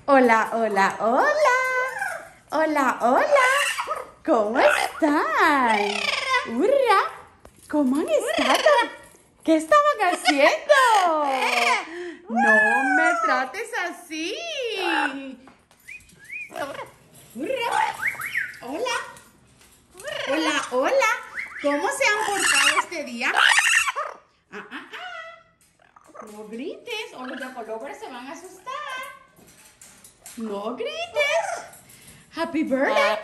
Hola, hola, hola. Hola, hola. ¿Cómo están? ¡Hurra! ¿Cómo han estado? ¿Qué estaban haciendo? No me trates así. ¡Hurra! Hola. Hola, hola. ¿Cómo se han portado este día? No grites o los Yacolobers se van a asustar. No grites. Happy birthday.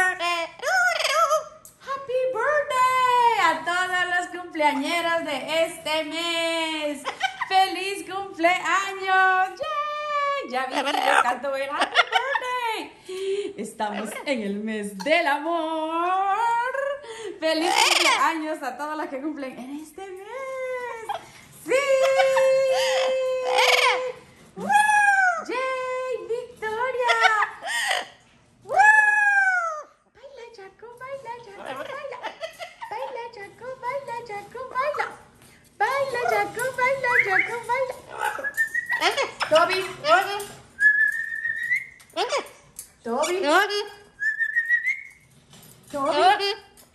Happy birthday a todos los cumpleañeros de este mes. ¡Feliz cumpleaños! ¡Yay! Ya vi que les canto el Happy birthday. Estamos en el mes del amor. ¡Feliz cumpleaños a todos los que cumplen en este mes! ¡Sí! ¡Yay! ¡Victoria! Baila, Jaco, baila, Jaco, baila. Baila, Jaco, baila, Jaco, baila. Baila, Jaco, baila, Jaco, baila. Toby. Toby. Toby.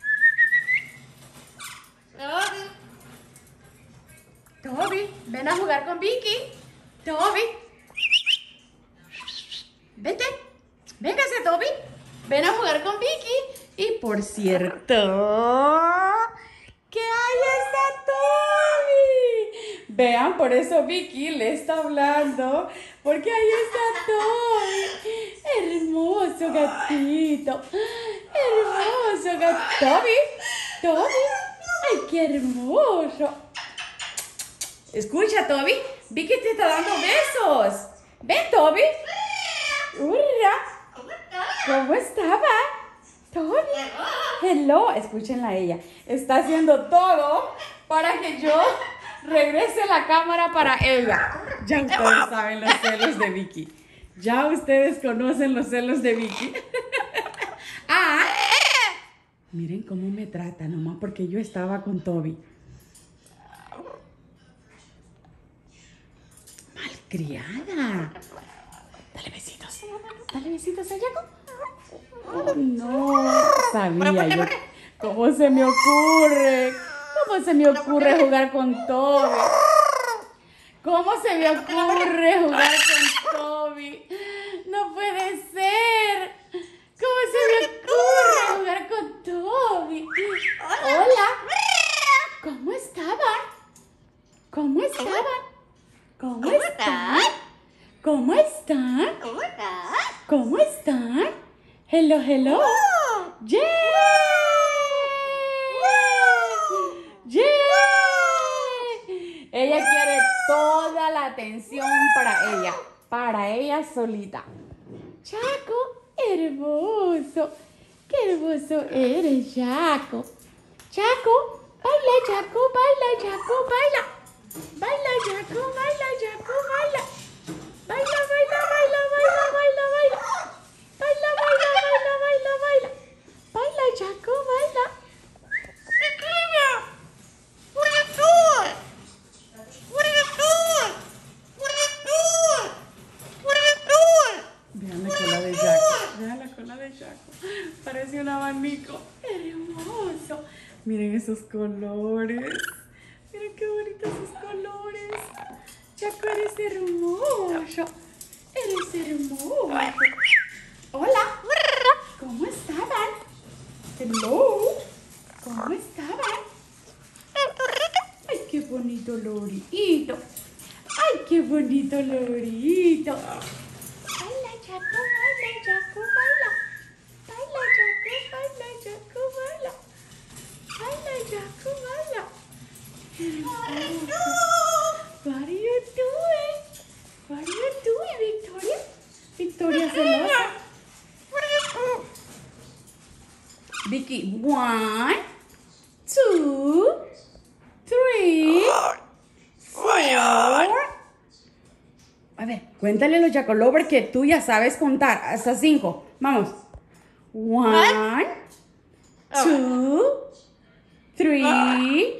Toby, ven a jugar con Vicky. Toby. Vete. Véngase, Toby. Ven a jugar con Vicky. Y por cierto, que ahí está Toby. Vean, por eso Vicky le está hablando. Porque ahí está Toby. Hermoso gatito. Hermoso gatito. Toby. Toby. Ay, qué hermoso. Escucha, Toby. Vicky te está dando besos. Ven, Toby. ¡Hurra! ¿Cómo estaba? Toby. Hello. Escúchenla a ella. Está haciendo todo para que yo regrese la cámara para ella. Ya ustedes saben los celos de Vicky. Ya ustedes conocen los celos de Vicky. Miren cómo me trata, nomás porque yo estaba con Toby. Malcriada. Dale besitos. Dale besitos a Jaco. Oh, no. Sabía yo. ¿Cómo se me ocurre? ¿Cómo se me ocurre jugar con Toby? ¿Cómo se me ocurre jugar con Toby? No puede ser. ¿Cómo se me ocurre jugar con Toby? Hola. ¿Cómo estaban? ¿Cómo estaban? ¿Cómo están? ¿Cómo están? ¿Cómo están? Hello, hello. ¡Yay! ¡Yay! Ella quiere toda la atención para ella solita. Jaco, hermoso. Qué hermoso eres, Jaco. Jaco, baila, Jaco, baila, Jaco, baila. Baila, Jaco, baila, Jaco, baila. Baila, baila, baila, baila, baila, baila. Baila, baila, baila, baila, baila. Baila, Jaco, baila. What are you doing? What are you doing? What are you doing? What are you doing? Vean la cola de Jaco. Vean la cola de Jaco. Parece un abanico. Hermoso. Miren esos colores. Miren qué bonitos esos colores. Jaco, eres hermoso. Eres hermoso. Hola. ¿Cómo estaban? Hello. ¿Cómo estaban? Ay, qué bonito lorito. Ay, qué bonito lorito. Baila, Jaco, baila, Jaco, baila. Baila, Jaco, baila, Jaco, baila. Baila, Jaco, baila. What are you doing? What are you doing, Victoria? Victoria celosa. Vicky, 1, 2, 3, 4. A ver, cuéntale a los Jacolobers que tú ya sabes contar hasta 5. Vamos. 1, 2, 3,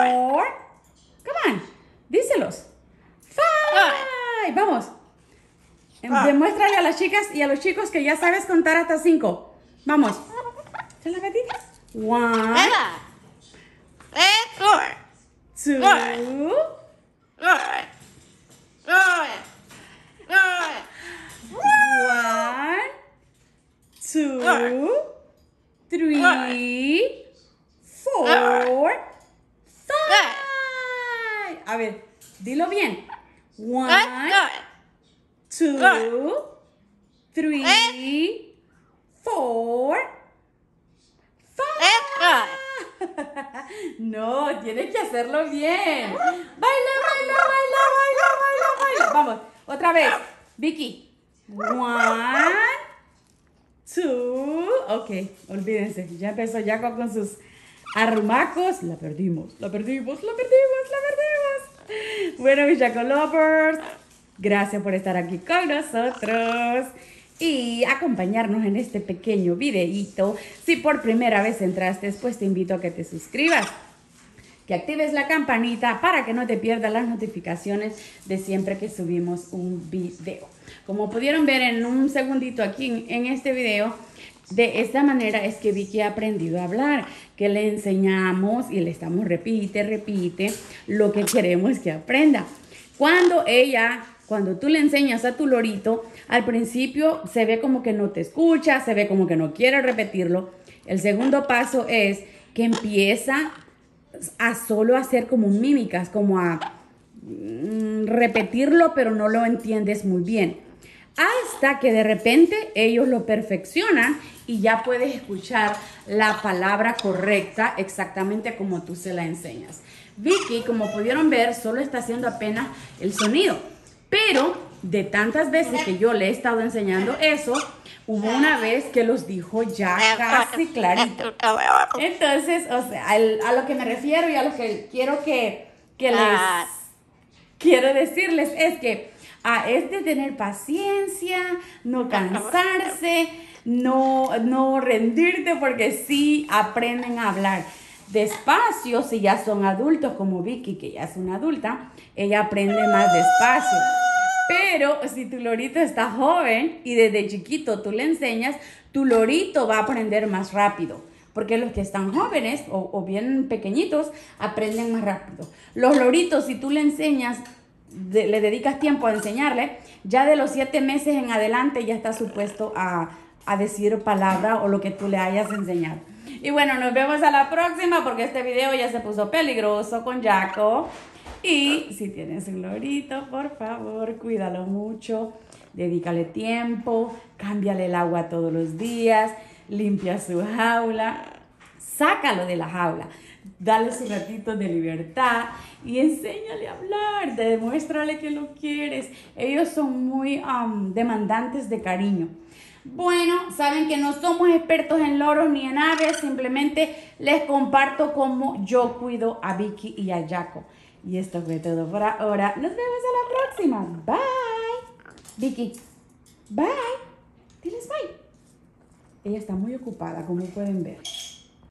4. Come on, díselos. 5. Vamos. Demuéstrale a las chicas y a los chicos que ya sabes contar hasta 5. Vamos. ¿Se la gatita? 1, 2, 1, 2, 3, 4, 5. A ver, dilo bien. 1, 2, 3, 4, 5. No, tienes que hacerlo bien. Baila, baila, baila, baila, baila, baila. Vamos, otra vez. Vicky. 1, 2. Ok, olvídense. Ya empezó Jaco con sus arrumacos. La perdimos, la perdimos, la perdimos, la perdimos. Bueno, mis Jaco Lovers, gracias por estar aquí con nosotros y acompañarnos en este pequeño videíto. Si por primera vez entraste, pues te invito a que te suscribas, que actives la campanita para que no te pierdas las notificaciones de siempre que subimos un video. Como pudieron ver en un segundito aquí en este video, de esta manera es que Vicky ha aprendido a hablar, que le enseñamos y le estamos repite lo que queremos que aprenda. Cuando tú le enseñas a tu lorito, al principio se ve como que no te escucha, se ve como que no quiere repetirlo. El segundo paso es que empieza a solo hacer como mímicas, como a repetirlo, pero no lo entiendes muy bien. Hasta que de repente ellos lo perfeccionan y ya puedes escuchar la palabra correcta exactamente como tú se la enseñas. Vicky, como pudieron ver, solo está haciendo apenas el sonido. Pero de tantas veces que yo le he estado enseñando eso, hubo una vez que los dijo ya casi clarito. Entonces, o sea, a lo que me refiero y a lo que quiero que les quiero decirles es que es de tener paciencia, no cansarse, no rendirte, porque sí aprenden a hablar despacio. Si ya son adultos como Vicky, que ya es una adulta, ella aprende más despacio. Pero si tu lorito está joven y desde chiquito tú le enseñas, tu lorito va a aprender más rápido. Porque los que están jóvenes o bien pequeñitos aprenden más rápido. Los loritos, si tú le enseñas, le dedicas tiempo a enseñarle, ya de los 7 meses en adelante ya está supuesto a decir palabra o lo que tú le hayas enseñado. Y bueno, nos vemos a la próxima, porque este video ya se puso peligroso con Jaco. Y si tienes un lorito, por favor, cuídalo mucho, dedícale tiempo, cámbiale el agua todos los días, limpia su jaula, sácalo de la jaula, dale sus ratitos de libertad y enséñale a hablar, demuéstrale que lo quieres. Ellos son muy demandantes de cariño. Bueno, saben que no somos expertos en loros ni en aves, simplemente les comparto cómo yo cuido a Vicky y a Jaco. Y esto fue todo por ahora. Nos vemos a la próxima. Bye. Vicky, bye. Diles bye. Ella está muy ocupada, como pueden ver.